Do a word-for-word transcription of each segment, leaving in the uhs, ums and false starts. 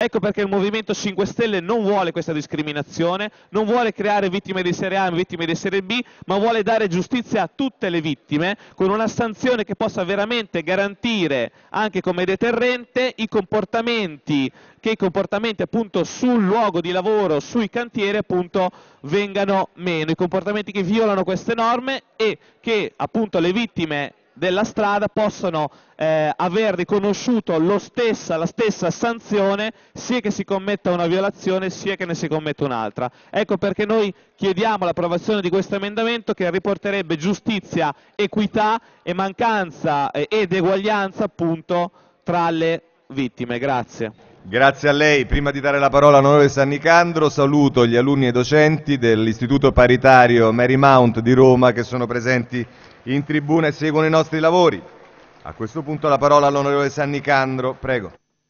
Ecco perché il Movimento cinque Stelle non vuole questa discriminazione, non vuole creare vittime di serie A e vittime di serie B, ma vuole dare giustizia a tutte le vittime con una sanzione che possa veramente garantire, anche come deterrente, i comportamenti, che i comportamenti appunto sul luogo di lavoro, sui cantieri appunto vengano meno, i comportamenti che violano queste norme e che appunto le vittime della strada possono eh, aver riconosciuto lo stessa, la stessa sanzione sia che si commetta una violazione sia che ne si commetta un'altra. Ecco perché noi chiediamo l'approvazione di questo emendamento che riporterebbe giustizia, equità e mancanza eh, ed eguaglianza appunto tra le vittime. Grazie. Grazie a lei. Prima di dare la parola all'onorevole Sannicandro, saluto gli alunni e docenti dell'Istituto Paritario Marymount di Roma che sono presenti in tribuna e seguono i nostri lavori. A questo punto la parola all'onorevole Sannicandro, prego.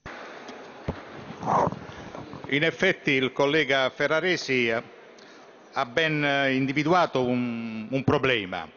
In effetti il collega Ferraresi ha ben individuato un, un problema.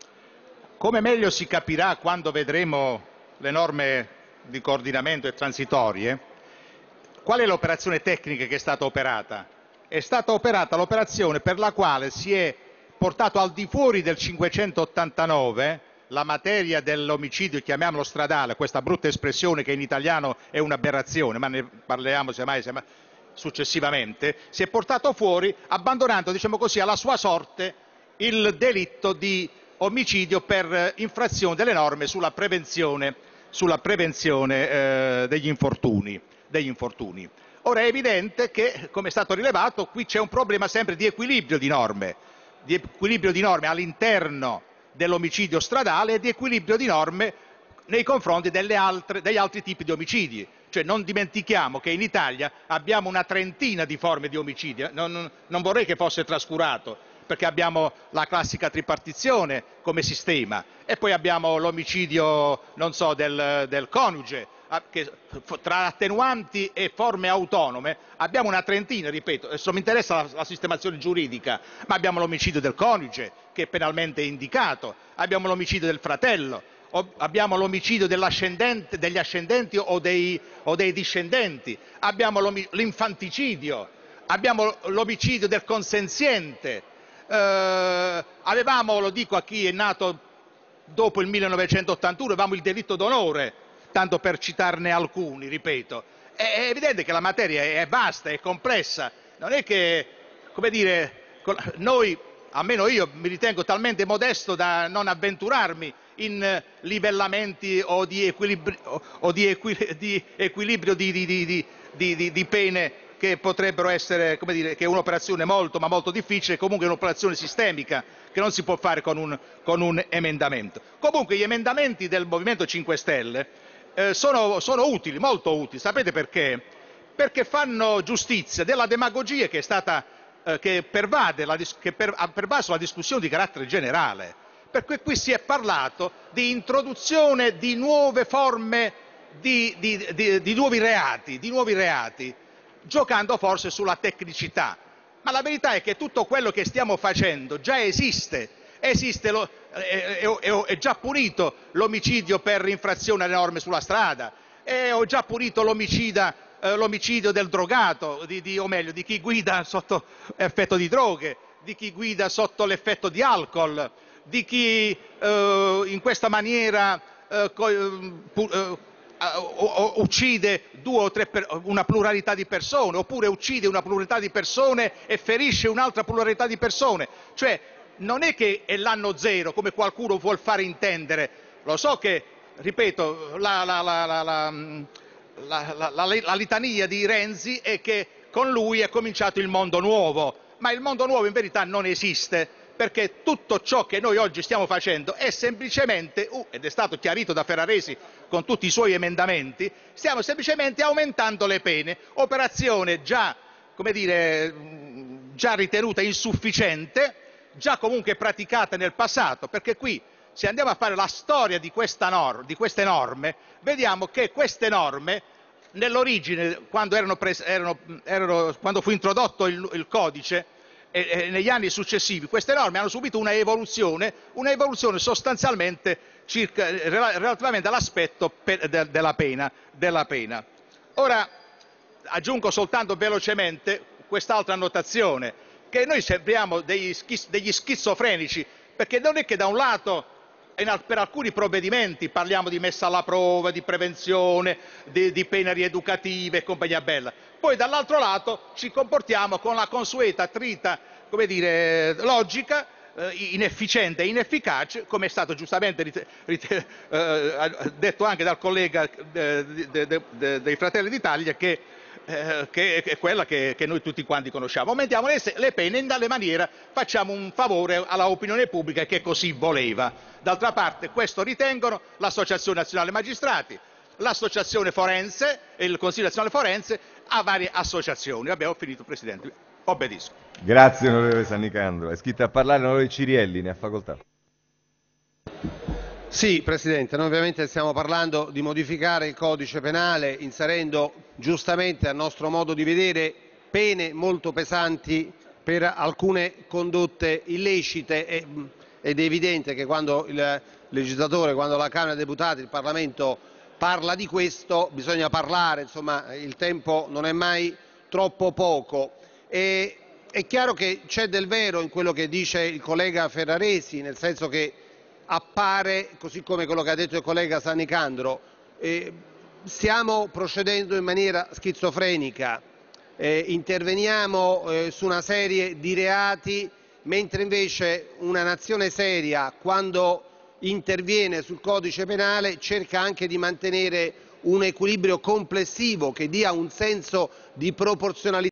Come meglio si capirà quando vedremo le norme di coordinamento e transitorie, qual è l'operazione tecnica che è stata operata? È stata operata l'operazione per la quale si è portato al di fuori del cinquecentottantanove la materia dell'omicidio, chiamiamolo stradale, questa brutta espressione che in italiano è un'aberrazione, ma ne parliamo semmai, semmai successivamente, si è portato fuori abbandonando, diciamo così, alla sua sorte il delitto di omicidio per infrazione delle norme sulla prevenzione, sulla prevenzione eh, degli infortuni, degli infortuni. Ora è evidente che, come è stato rilevato, qui c'è un problema sempre di equilibrio di norme, di equilibrio di norme all'interno dell'omicidio stradale e di equilibrio di norme nei confronti delle altre, degli altri tipi di omicidi. Cioè non dimentichiamo che in Italia abbiamo una trentina di forme di omicidio, non, non vorrei che fosse trascurato, perché abbiamo la classica tripartizione come sistema e poi abbiamo l'omicidio, non so, del, del coniuge, che tra attenuanti e forme autonome abbiamo una trentina, ripeto, adesso mi interessa la, la sistemazione giuridica, ma abbiamo l'omicidio del coniuge che è penalmente indicato, abbiamo l'omicidio del fratello, abbiamo l'omicidio degli ascendenti o dei, o dei discendenti, abbiamo l'infanticidio, abbiamo l'omicidio del consenziente, eh, avevamo, lo dico a chi è nato dopo il millenovecentottantuno, avevamo il delitto d'onore, tanto per citarne alcuni, ripeto. È evidente che la materia è vasta, è complessa, non è che, come dire, noi, almeno io mi ritengo talmente modesto da non avventurarmi in livellamenti o di equilibrio, o di equilibrio, di, equilibrio di, di, di, di, di, di pene che potrebbero essere, come dire, che è un'operazione molto ma molto difficile, comunque è un'operazione sistemica che non si può fare con un, con un emendamento. Comunque gli emendamenti del Movimento cinque Stelle eh, sono, sono utili, molto utili, sapete perché? Perché fanno giustizia della demagogia che è stata, eh, che pervade, la, che per, ha pervaso la discussione di carattere generale. Perché qui si è parlato di introduzione di nuove forme, di, di, di, di, nuovi reati, di nuovi reati, giocando forse sulla tecnicità. Ma la verità è che tutto quello che stiamo facendo già esiste, esiste lo, è, è, è, è già punito l'omicidio per infrazione alle norme sulla strada, è già punito l'omicidio eh, l'omicidio del drogato, di, di, o meglio di chi guida sotto effetto di droghe, di chi guida sotto l'effetto di alcol, di chi eh, in questa maniera eh, eh, uccide due o tre per, una pluralità di persone, oppure uccide una pluralità di persone e ferisce un'altra pluralità di persone. Cioè non è che è l'anno zero, come qualcuno vuol fare intendere. Lo so che, ripeto, la, la, la, la, la, la, la, la, la litania di Renzi è che con lui è cominciato il mondo nuovo, ma il mondo nuovo in verità non esiste, perché tutto ciò che noi oggi stiamo facendo è semplicemente, uh, ed è stato chiarito da Ferraresi con tutti i suoi emendamenti, stiamo semplicemente aumentando le pene, operazione già, come dire, già ritenuta insufficiente, già comunque praticata nel passato, perché qui se andiamo a fare la storia di, questa norma, di queste norme, vediamo che queste norme nell'origine, quando, erano erano, erano, quando fu introdotto il, il codice, e, e negli anni successivi, queste norme hanno subito una evoluzione, una evoluzione sostanzialmente circa, relativamente all'aspetto de, della pena, della pena. Ora, aggiungo soltanto velocemente quest'altra annotazione, che noi sembriamo degli, schis degli schizofrenici, perché non è che da un lato per alcuni provvedimenti parliamo di messa alla prova, di prevenzione, di, di pene rieducative e compagnia bella, poi dall'altro lato ci comportiamo con la consueta trita, come dire, logica, eh, inefficiente e inefficace, come è stato giustamente eh, detto anche dal collega eh, de, de, de, dei Fratelli d'Italia, che Eh, che è quella che, che noi tutti quanti conosciamo. Aumentiamo le, le pene e in tale maniera facciamo un favore alla opinione pubblica che così voleva. D'altra parte questo ritengono l'Associazione Nazionale Magistrati, l'Associazione Forense e il Consiglio Nazionale Forense, a varie associazioni. Abbiamo finito, Presidente. Obbedisco. Grazie onorevole Sannicandro. È iscritto a parlare l'onorevole Cirielli, ne ha facoltà. Sì, Presidente, noi ovviamente stiamo parlando di modificare il codice penale inserendo giustamente, a nostro modo di vedere, pene molto pesanti per alcune condotte illecite e, ed è evidente che quando il legislatore, quando la Camera dei Deputati, il Parlamento parla di questo bisogna parlare, insomma il tempo non è mai troppo poco. E, è chiaro che c'è del vero in quello che dice il collega Ferraresi, nel senso che appare, così come quello che ha detto il collega Sannicandro, eh, stiamo procedendo in maniera schizofrenica, eh, interveniamo eh, su una serie di reati, mentre invece una nazione seria, quando interviene sul codice penale, cerca anche di mantenere un equilibrio complessivo che dia un senso di proporzionalità